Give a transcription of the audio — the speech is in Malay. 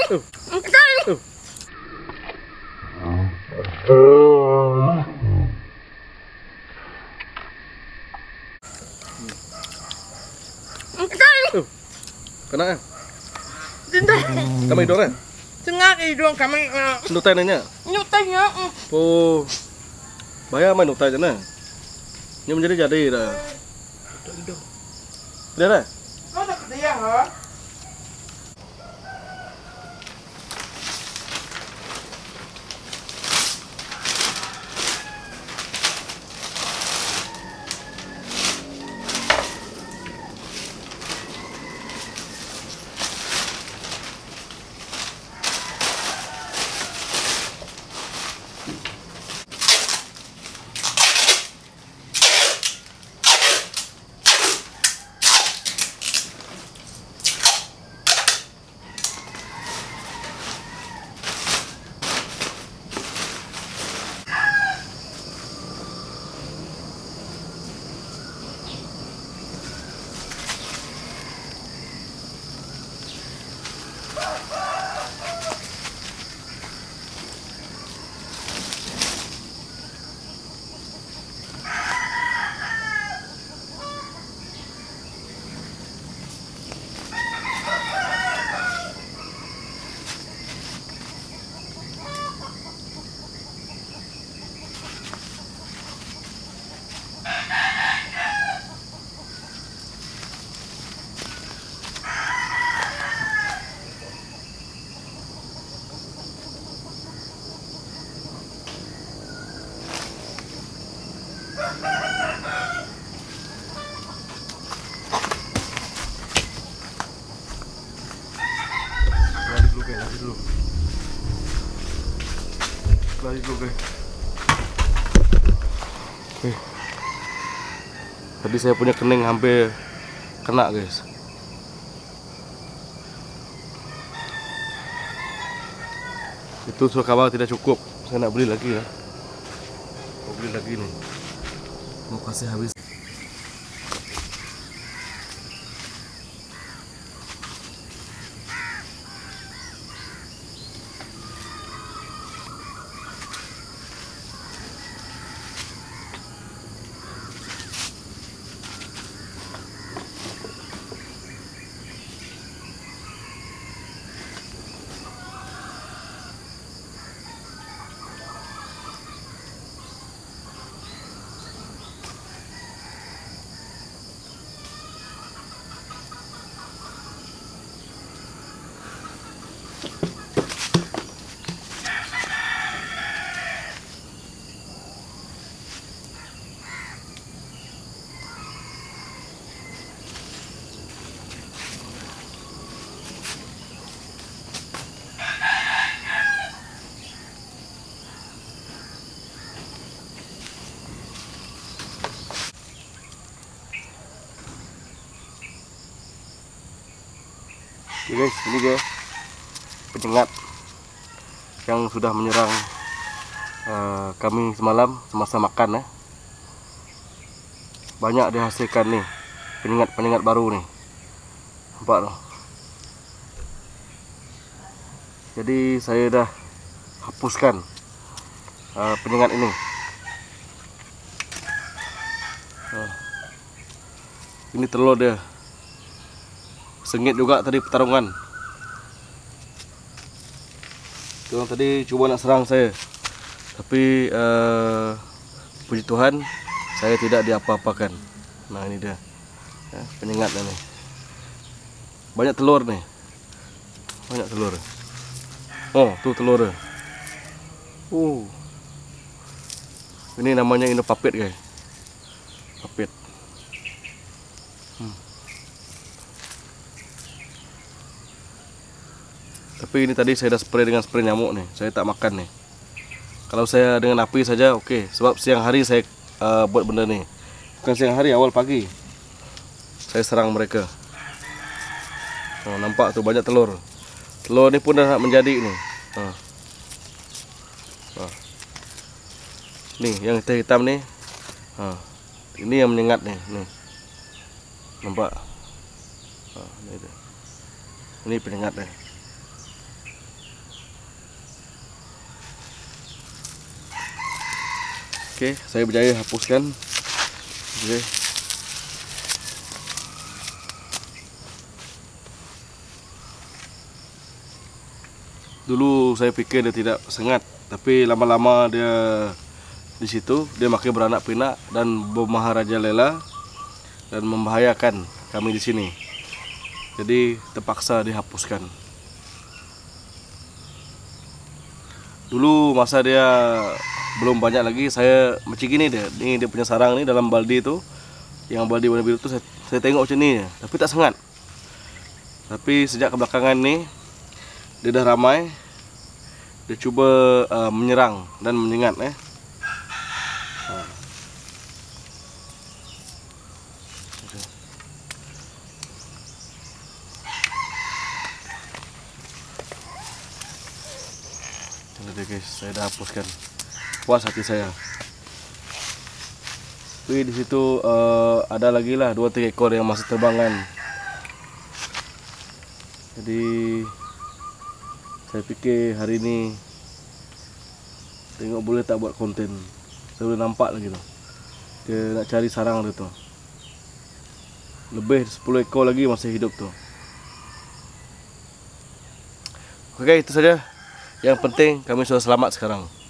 Kena kan? Tidak. Kami hidung kan? Tengah hidung kami. Nutai nanya. Nyutanya. Oh, bayar main nutai je na. Ini menjadi dah. Dia dah. Kau tak dia ha? Lari dulu guys. Tadi saya punya kening hampir kena guys. Itu surat kabar tidak cukup. Saya nak beli lagi ya. Mau beli lagi nih. Mau kasih habis. Oke guys, ini dia penyengat yang sudah menyerang kami semalam semasa makan ya. Banyak dihasilkan nih penyengat baru nih, nampak loh. Jadi saya dah hapuskan penyengat ini. Ini telur dia. Sengit juga tadi pertarungan. Tuh tadi coba nak serang saya, tapi puji Tuhan saya tidak diapa-apakan. Nah ini dia ya, penyengat nih. Banyak telur nih, banyak telur. Oh tuh telur. Ini namanya Indopapit guys, papit. Tapi ini tadi saya dah spray dengan spray nyamuk nih. Saya tak makan nih. Kalau saya dengan api saja oke. Sebab siang hari saya buat benda nih. Bukan siang hari, awal pagi saya serang mereka. Oh, nampak tuh banyak telur. Telur ini pun dah nak menjadi nih. Nih yang hitam nih. Ini yang menyengat nih. Nampak? Ini penyengat nih. Oke, saya berjaya hapuskan. Oke. Dulu saya pikir dia tidak sengat, tapi lama-lama dia di situ dia makin beranak pinak dan bermaharajalela dan membahayakan kami di sini. Jadi terpaksa dihapuskan. Dulu masa dia belum banyak lagi, saya macam gini dia. Ini dia punya sarang ni dalam baldi tu. Yang baldi warna biru tu saya tengok macam ni, tapi tak sangat. Tapi sejak kebelakangan ni dia dah ramai. Dia cuba menyerang dan menyengat Jadi guys, saya dah hapuskan. Puas hati saya. Tapi di situ ada lagi lah 2-3 ekor yang masih terbangan. Jadi saya fikir hari ini tengok boleh tak buat konten. Saya boleh nampak lagi tu. Dia nak cari sarang dia tu. Lebih 10 ekor lagi masih hidup tu. Okey, itu saja. Yang penting kami sudah selamat sekarang.